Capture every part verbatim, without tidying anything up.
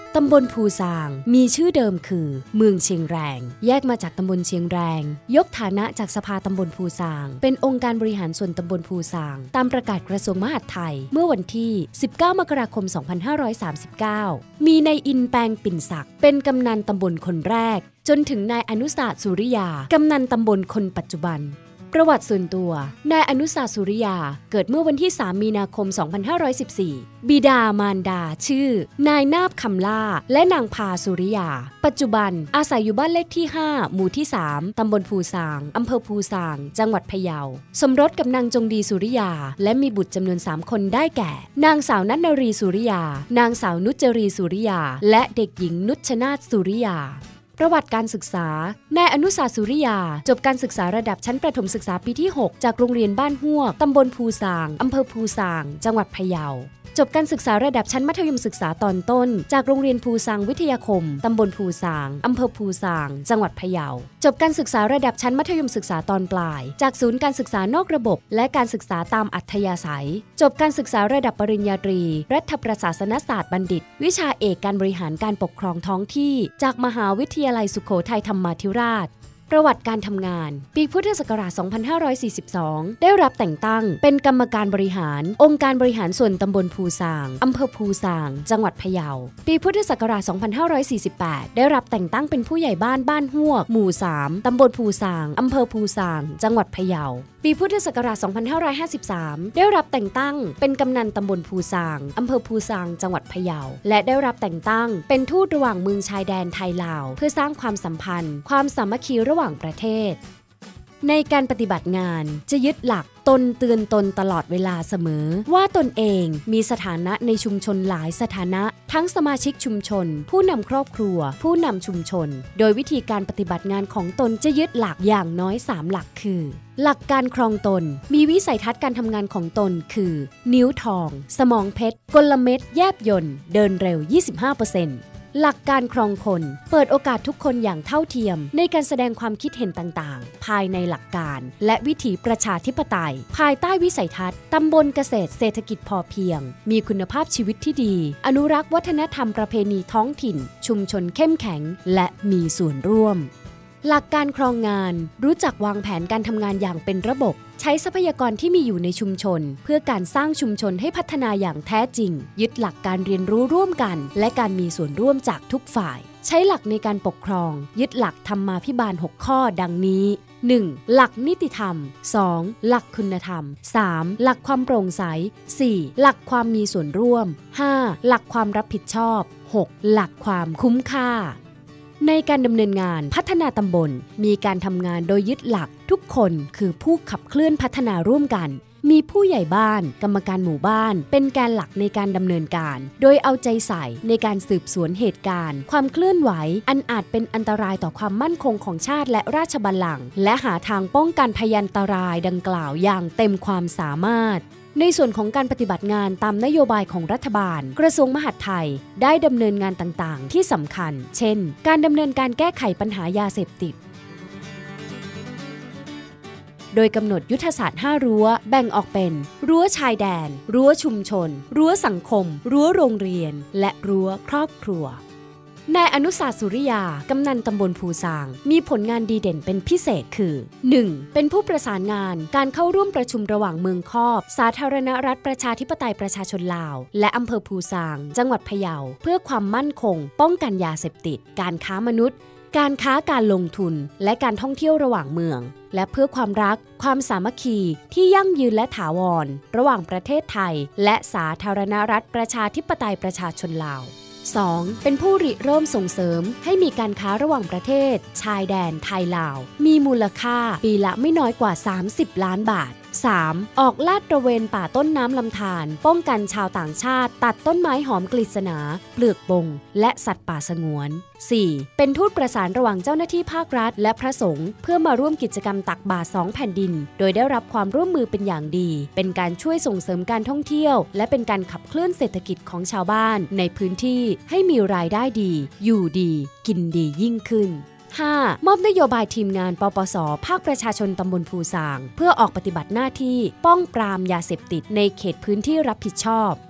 ตำบลภูซางมีชื่อเดิมคือเมืองเชียงแรงแยกมาจากตำบลเชียงแรงยกฐานะจากสภาตำบลภูซางเป็นองค์การบริหารส่วนตำบลภูซางตามประกาศกระทรวงมหาดไทยเมื่อวันที่สิบเก้ามกราคมสองพันห้าร้อยสามสิบเก้ามีนายอินแปงปิ่นศักดิ์เป็นกำนันตำบลคนแรกจนถึงนายอนุสาสุริยากำนันตำบลคนปัจจุบันประวัติส่วนตัวนายอนุสาสุริยาเกิดเมื่อวันที่สามมีนาคมสองพันห้าร้อยสิบสี่บิดามารดาชื่อนายนาบคำล่าและนางพาสุริยาปัจจุบันอาศัยอยู่บ้านเลขที่ห้าหมู่ที่สามตำบลภูซางอำเภอภูซางจังหวัดพะเยาสมรสกับนางจงดีสุริยาและมีบุตรจำนวนสามคนได้แก่นางสาวนัทนรีสุริยานางสาวนุจรีสุริยาและเด็กหญิงนุชนาถสุริยาประวัติการศึกษานายอนุสาสุริยาจบการศึกษาระดับชั้นประถมศึกษาปีที่หกจากโรงเรียนบ้านฮวกตำบลภูซางอำเภอภูซางจังหวัดพะเยาจบการศึกษาระดับชั้นมัธยมศึกษาตอนต้นจากโรงเรียนภูซางวิทยาคมตำบลภูซางอำเภอภูซางจังหวัดพะเยาจบการศึกษาระดับชั้นมัธยมศึกษาตอนปลายจากศูนย์การศึกษานอกระบบและการศึกษาตามอัธยาศัยจบการศึกษาระดับปริญญาตรีรัฐประศาสนศาสตร์บัณฑิตวิชาเอกการบริหารการปกครองท้องที่จากมหาวิทยาลัยสุโขทัยธรรมาธิราชประวัติการทำงานปีพุทธศักราชสองพันห้าร้อยสี่สิบสองได้รับแต่งตั้งเป็นกรรมการบริหารองค์การบริหารส่วนตำบลภูซางอำเภอภูซางจังหวัดพะเยาปีพุทธศักราชสองพันห้าร้อยสี่สิบแปดได้รับแต่งตั้งเป็นผู้ใหญ่บ้านบ้านฮวกหมู่สามตำบลภูซางอำเภอภูซางจังหวัดพะเยาปีพุทธศักราชสองพันห้าร้อยห้าสิบสามได้รับแต่งตั้งเป็นกำนันตำบลภูซางอำเภอภูซางจังหวัดพะเยาและได้รับแต่งตั้งเป็นทูตระหว่างเมืองชายแดนไทยลาวเพื่อสร้างความสัมพันธ์ความสามัคคีระหว่างประเทศในการปฏิบัติงานจะยึดหลักตนเตือนตนตลอดเวลาเสมอว่าตนเองมีสถานะในชุมชนหลายสถานะทั้งสมาชิกชุมชนผู้นำครอบครัวผู้นำชุมชนโดยวิธีการปฏิบัติงานของตนจะยึดหลักอย่างน้อยสามหลักคือหลักการครองตนมีวิสัยทัศน์การทำงานของตนคือนิ้วทองสมองเพชรกลเม็ดแยบยลเดินเร็ว ยี่สิบห้าเปอร์เซ็นต์หลักการครองคนเปิดโอกาสทุกคนอย่างเท่าเทียมในการแสดงความคิดเห็นต่างๆภายในหลักการและวิถีประชาธิปไตยภายใต้วิสัยทัศน์ตำบลเกษตรเศรษฐกิจพอเพียงมีคุณภาพชีวิตที่ดีอนุรักษ์วัฒนธรรมประเพณีท้องถิ่นชุมชนเข้มแข็งและมีส่วนร่วมหลักการครองงานรู้จักวางแผนการทำงานอย่างเป็นระบบใช้ทรัพยากรที่มีอยู่ในชุมชนเพื่อการสร้างชุมชนให้พัฒนาอย่างแท้จริงยึดหลักการเรียนรู้ร่วมกันและการมีส่วนร่วมจากทุกฝ่ายใช้หลักในการปกครองยึดหลักธรรมาภิบาลหกข้อดังนี้ หนึ่ง. หลักนิติธรรม สอง. หลักคุณธรรม สาม. หลักความโปร่งใส สี่. หลักความมีส่วนร่วม ห้า. หลักความรับผิดชอบ หก. หลักความคุ้มค่าในการดำเนินงานพัฒนาตำบลมีการทำงานโดยยึดหลักทุกคนคือผู้ขับเคลื่อนพัฒนาร่วมกันมีผู้ใหญ่บ้านกรรมการหมู่บ้านเป็นแกนหลักในการดำเนินการโดยเอาใจใส่ในการสืบสวนเหตุการณ์ความเคลื่อนไหวอันอาจเป็นอันตรายต่อความมั่นคงของชาติและราชบัลลังก์และหาทางป้องกันพยันตรายดังกล่าวอย่างเต็มความสามารถในส่วนของการปฏิบัติงานตามนโยบายของรัฐบาลกระทรวงมหาดไทยได้ดำเนินงานต่างๆที่สำคัญเช่นการดำเนินการแก้ไขปัญหายาเสพติดโดยกำหนดยุทธศาสตร์ห้ารั้วแบ่งออกเป็นรั้วชายแดนรั้วชุมชนรั้วสังคมรั้วโรงเรียนและรั้วครอบครัวนายอนุสาสุริยากำนันตำบลภูซางมีผลงานดีเด่นเป็นพิเศษคือ หนึ่ง. เป็นผู้ประสานงานการเข้าร่วมประชุมระหว่างเมืองคอบสาธารณรัฐประชาธิปไตยประชาชนลาวและอำเภอภูซางจังหวัดพะเยาเพื่อความมั่นคงป้องกันยาเสพติดการค้ามนุษย์การค้าการลงทุนและการท่องเที่ยวระหว่างเมืองและเพื่อความรักความสามัคคีที่ยั่งยืนและถาวรระหว่างประเทศไทยและสาธารณรัฐประชาธิปไตยประชาชนลาว สอง. เป็นผู้ริเริ่มส่งเสริมให้มีการค้าระหว่างประเทศชายแดนไทยลาวมีมูลค่าปีละไม่น้อยกว่าสามสิบล้านบาท สาม. ออกลาดตระเวนป่าต้นน้ำลำธารป้องกันชาวต่างชาติตัดต้นไม้หอมกฤษณาเปลือกบงและสัตว์ป่าสงวน สี่. เป็นทูตประสานระหว่างเจ้าหน้าที่ภาครัฐและพระสงฆ์เพื่อมาร่วมกิจกรรมตักบาตรสองแผ่นดินโดยได้รับความร่วมมือเป็นอย่างดีเป็นการช่วยส่งเสริมการท่องเที่ยวและเป็นการขับเคลื่อนเศรษฐกิจของชาวบ้านในพื้นที่ให้มีรายได้ดีอยู่ดีกินดียิ่งขึ้นห้ามอบนโยบายทีมงานปปส.ภาคประชาชนตำบลภูซางเพื่อออกปฏิบัติหน้าที่ป้องปรามยาเสพติดในเขตพื้นที่รับผิดชอบ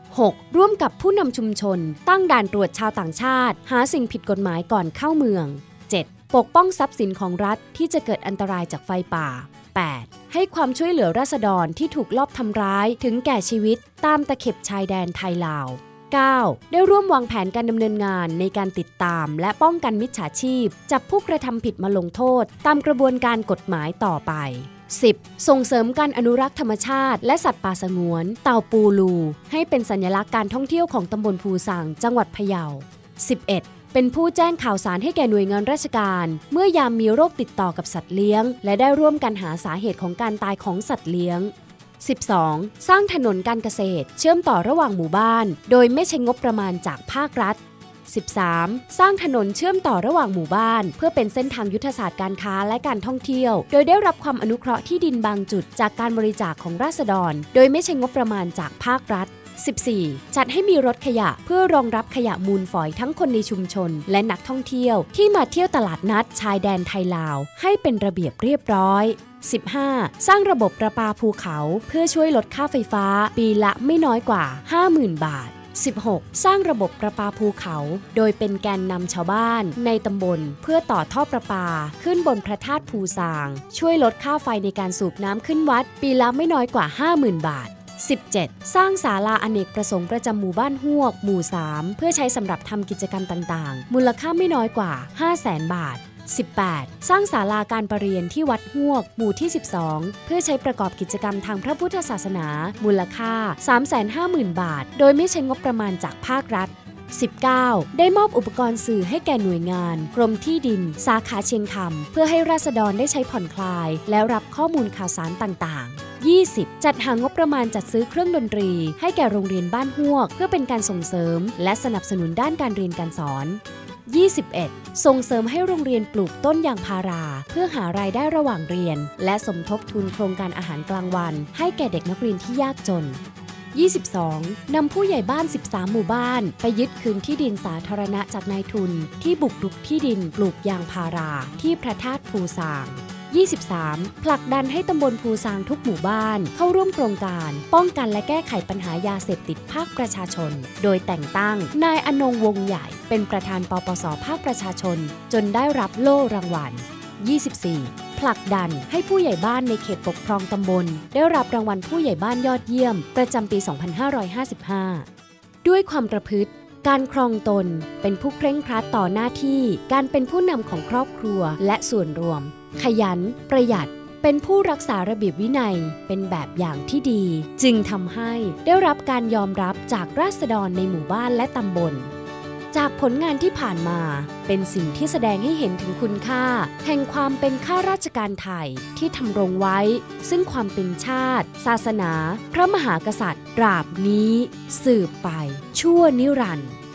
หก. ร่วมกับผู้นำชุมชนตั้งด่านตรวจชาวต่างชาติหาสิ่งผิดกฎหมายก่อนเข้าเมือง เจ็ด. ปกป้องทรัพย์สินของรัฐที่จะเกิดอันตรายจากไฟป่า แปด. ให้ความช่วยเหลือราษฎรที่ถูกลอบทำร้ายถึงแก่ชีวิตตามตะเข็บชายแดนไทยลาว เก้า. ได้ร่วมวางแผนการดำเนินงานในการติดตามและป้องกันมิจฉาชีพจับผู้กระทำผิดมาลงโทษตามกระบวนการกฎหมายต่อไป สิบ. ส่งเสริมการอนุรักษ์ธรรมชาติและสัตว์ป่าสงวนเต่าปูลูให้เป็นสัญลักษณ์การท่องเที่ยวของตำบลภูซางจังหวัดพะเยา สิบเอ็ด. เป็นผู้แจ้งข่าวสารให้แก่หน่วยงานราชการเมื่อยามมีโรคติดต่อกับสัตว์เลี้ยงและได้ร่วมกันหาสาเหตุของการตายของสัตว์เลี้ยง สิบสอง. สร้างถนนการเกษตรเชื่อมต่อระหว่างหมู่บ้านโดยไม่ใช้งบประมาณจากภาครัฐ สิบสาม. สร้างถนนเชื่อมต่อระหว่างหมู่บ้านเพื่อเป็นเส้นทางยุทธศาสตร์การค้าและการท่องเที่ยวโดยได้รับความอนุเคราะห์ที่ดินบางจุดจากการบริจาคของราษฎรโดยไม่ใช้งบประมาณจากภาครัฐ สิบสี่. จัดให้มีรถขยะเพื่อรองรับขยะมูลฝอยทั้งคนในชุมชนและนักท่องเที่ยวที่มาเที่ยวตลาดนัดชายแดนไทยลาวให้เป็นระเบียบเรียบร้อย สิบห้า. สร้างระบบประปาภูเขาเพื่อช่วยลดค่าไฟฟ้าปีละไม่น้อยกว่า ห้าหมื่น บาท สิบหก. สร้างระบบประปาภูเขาโดยเป็นแกนนำชาวบ้านในตำบลเพื่อต่อท่อประปาขึ้นบนพระธาตุภูซางช่วยลดค่าไฟในการสูบน้ำขึ้นวัดปีละไม่น้อยกว่า ห้าหมื่น บาทสิบเจ็ด. สร้างศาลาอเนกประสงค์ประจำหมู่บ้านฮวกหมู่ สาม เพื่อใช้สำหรับทำกิจกรรมต่างๆมูลค่าไม่น้อยกว่า ห้าแสน บาท สิบแปด. สร้างศาลาการประเรียนที่วัดฮวกหมู่ที่ สิบสอง เพื่อใช้ประกอบกิจกรรมทางพระพุทธศาสนามูลค่า สามแสนห้าหมื่น บาทโดยไม่ใช้งบประมาณจากภาครัฐ สิบเก้า. ได้มอบอุปกรณ์สื่อให้แก่หน่วยงานกรมที่ดินสาขาเชียงคำเพื่อให้ราษฎรได้ใช้ผ่อนคลายและรับข้อมูลข่าวสารต่างๆยี่สิบ. จัดหางบประมาณจัดซื้อเครื่องดนตรีให้แก่โรงเรียนบ้านฮวกเพื่อเป็นการส่งเสริมและสนับสนุนด้านการเรียนการสอนยี่สิบเอ็ด. ส่งเสริมให้โรงเรียนปลูกต้นยางพาราเพื่อหารายได้ระหว่างเรียนและสมทบทุนโครงการอาหารกลางวันให้แก่เด็กนักเรียนที่ยากจนยี่สิบสอง. นำผู้ใหญ่บ้านสิบสามหมู่บ้านไปยึดคืนที่ดินสาธารณะจากนายทุนที่บุกรุกที่ดินปลูกยางพาราที่พระธาตุภูซางยี่สิบสาม. ผลักดันให้ตำบลภูซางทุกหมู่บ้านเข้าร่วมโครงการป้องกันและแก้ไขปัญหายาเสพติดภาคประชาชนโดยแต่งตั้งนายอนงค์วงใหญ่เป็นประธานปปส.ภาคประชาชนจนได้รับโล่รางวัลยี่สิบสี่. ผลักดันให้ผู้ใหญ่บ้านในเขตปกครองตำบลได้รับรางวัลผู้ใหญ่บ้านยอดเยี่ยมประจำปี สองพันห้าร้อยห้าสิบห้า ด้วยความประพฤติการครองตนเป็นผู้เคร่งครัดต่อหน้าที่การเป็นผู้นำของครอบครัวและส่วนรวมขยันประหยัดเป็นผู้รักษาระเบียบวินัยเป็นแบบอย่างที่ดีจึงทำให้ได้รับการยอมรับจากราษฎรในหมู่บ้านและตำบลจากผลงานที่ผ่านมาเป็นสิ่งที่แสดงให้เห็นถึงคุณค่าแห่งความเป็นข้าราชการไทยที่ทำรงไว้ซึ่งความเป็นชาติศาสนาพระมหากษัตริย์ตราบนี้สืบไปชั่วนิรันดร์